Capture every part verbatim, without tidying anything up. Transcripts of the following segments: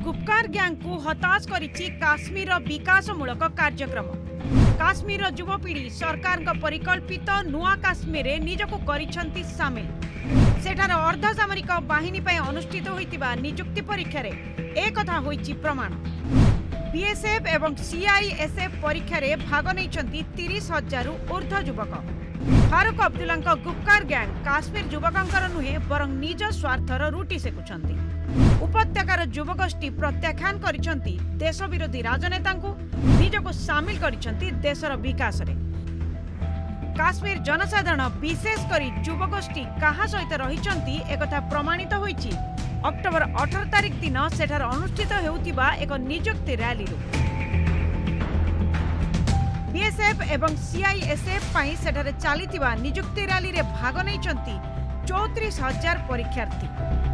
Gupkar gang को हताश करिछि काश्मीर विकासमूलक कार्यक्रम। काश्मीर युवपीढ़ी सरकार परिकल्पित नुआ काश्मीर निजको करिछंती सामिल। सेठार अर्धसामरिक बाहिनी पय अनुष्ठित होइतिबा नियुक्ति परीक्षा रे एक कथा होइछि प्रमाण। बीएसएफ एवं सीआईएसएफ परीक्षा रे भाग नैछंती तीस हजार ऊर्ध्व युवक। फारूक अब्दुल्ला गुपकार गैंग काश्मीर युवकंकर नुहे बरं निज स्वार्थर रुटी सेकुछंती। उपत्यकार युवगोष्ठी प्रत्याख्यान करिछंती देश विरोधी राजनेता निजको सामिल करिछंती देशर विकास रे। काश्मीर जनसाधारण विशेषकर युवगोष्ठी कहा सहित रहिछंती एकथा प्रमाणित होइछि अक्टोबर अठारह तारिख दिन सेठार अनुष्ठित हेउतिबा एक नियुक्ति रैली रो। बीएसएफ एवं सीआईएसएफ पई सेठारे चलीतिबा नियुक्ति रैली रे भाग नैछंती चौंतीस हजार परीक्षार्थी।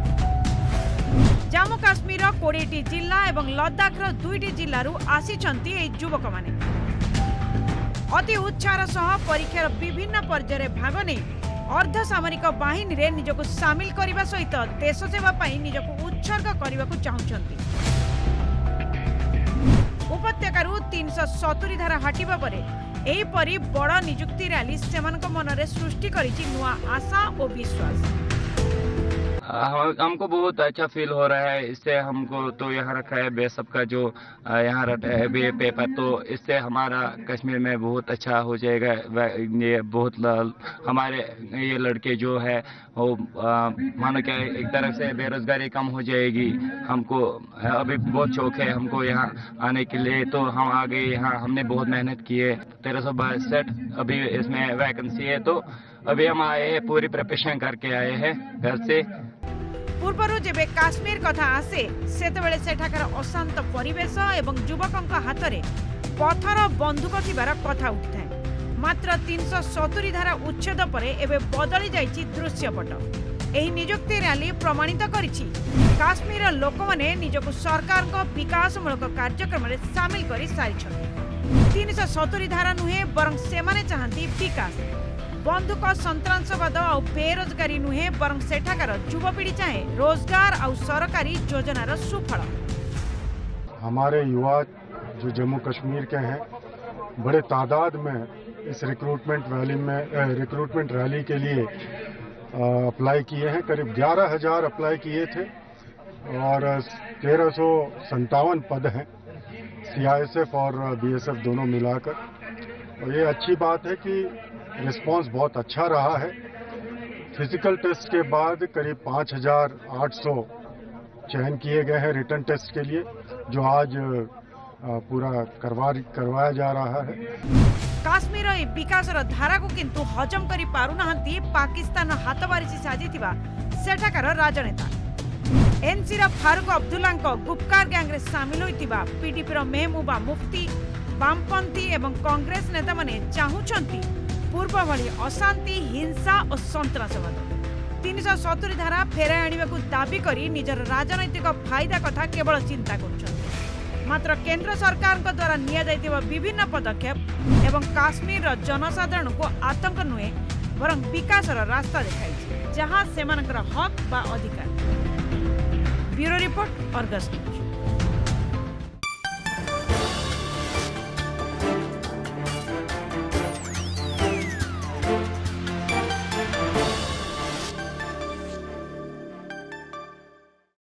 जम्मू काश्मीर कोड़े जिला और लद्दाखर दुईटी जिलू आसीचंती ए युवक माने। अति उत्साह सह परीक्षार विभिन्न पर्यायर भाग नहीं अर्धसामरिक बाहिनी रे निजको सामिल करने सहित देश सेवा पई निजको उत्सर्ग करने को चाहूछंती। उपत्यकारु तीन सौ सतुरी धारा हटिबा परे एही परी बड़ नियुक्ति रैली सेमानक मनरे सृष्टि करिछि नुआ आशा और विश्वास। हमको बहुत अच्छा फील हो रहा है। इससे हमको तो यहाँ रखा है बे सबका जो यहाँ रखा है बे पेपर, तो इससे हमारा कश्मीर में बहुत अच्छा हो जाएगा। ये बहुत हमारे ये लड़के जो है वो मानो क्या एक तरफ से बेरोजगारी कम हो जाएगी। हमको अभी बहुत शौक है हमको यहाँ आने के लिए, तो हम आ गए यहाँ। हमने बहुत मेहनत की है। तेरह सौ बासठ अभी इसमें वैकेंसी है, तो अभी हम आए हैं पूरी प्रिपरेशन करके आए हैं घर से। पूर्वर जेबे काश्मीर कथा आसे सेतेबेले सेठाकार अशांत परिवेश एवं युवकंक हाथ में पथर बंदूक थिबार कथा उठिथाए। मात्र तीन सौ सतुरी धारा उच्छेद पर एबे बदली जाइछि दृश्यपट। एही नियुक्ति रैली प्रमाणित करिछि काश्मीर लोक माने निजको सरकार विकासमूलक कार्यक्रम में सामिल कर सारिछथि। तीन सौ सतुरी धारा नुहे बरं सेमाने चाहती विकास। बंधुक सन्त्रासवाद और बेरोजगारी नुहे बरं सेठाकार युवपीढ़ी चाहे रोजगार और सरकारी योजनार सुफल। हमारे युवा जो जम्मू कश्मीर के हैं बड़े तादाद में इस रिक्रूटमेंट रैली में रिक्रूटमेंट रैली के लिए अप्लाई किए हैं। करीब ग्यारह हजार अप्लाई किए थे और तेरह सौ संतावन पद हैं सीआईएसएफ और बीएसएफ दोनों मिलाकर। और ये अच्छी बात है कि रिस्पांस बहुत अच्छा रहा है। फिजिकल टेस्ट के बाद करीब पाँच हजार आठ सौ चयन किए गए हैं रिटर्न टेस्ट के लिए, जो आज पूरा करवा करवाया जा रहा है। काश्मीर विकास धारा को किंतु हजम करि पारुनाहांती पाकिस्तान हाथ बारिशी साजिथिबा सेठाकार राजनेता। एनसीर फारूक अब्दुल्ला गुपकार गैंग रे सामिल होइतिबा पीडीपी रो महबूबा मुफ्ती, वामपंथी एवं कांग्रेस नेता माने चाहूछंती पूर्व भली अशांति, हिंसा और सन्त्रासवाद। तीन सौ सतुरी धारा फेराई आने को दाबी करी निजर राजनैतिक फायदा कथा केवल चिंता करुछंती। मात्र केंद्र सरकार द्वारा निया जाइतिबा विभिन्न पदक्षेप एवं काश्मीर जनसाधारण को आतंक नुहे बरं विकासर रास्ता देखाइछि जहां सेमानकर हक बा अधिकार। Bureau report, Argus news.